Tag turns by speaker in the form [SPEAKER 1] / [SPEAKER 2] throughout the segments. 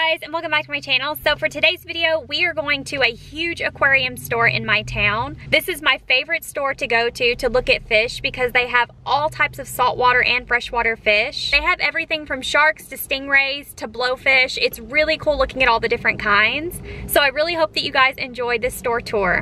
[SPEAKER 1] guys, and welcome back to my channel. So for today's video, we are going to a huge aquarium store in my town. This is my favorite store to go to look at fish because they have all types of saltwater and freshwater fish. They have everything from sharks to stingrays to blowfish. It's really cool looking at all the different kinds. So I really hope that you guys enjoy this store tour.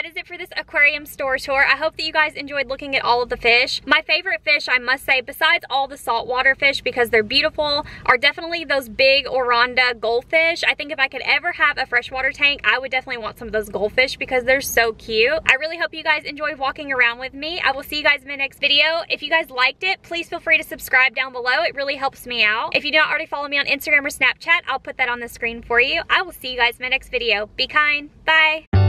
[SPEAKER 1] that is it for this aquarium store tour. I hope that you guys enjoyed looking at all of the fish. My favorite fish, I must say, besides all the saltwater fish because they're beautiful, are definitely those big Oranda goldfish. I think if I could ever have a freshwater tank, I would definitely want some of those goldfish because they're so cute. I really hope you guys enjoyed walking around with me. I will see you guys in my next video. If you guys liked it, please feel free to subscribe down below. It really helps me out. If you don't already follow me on Instagram or Snapchat, I'll put that on the screen for you. I will see you guys in my next video. Be kind. Bye.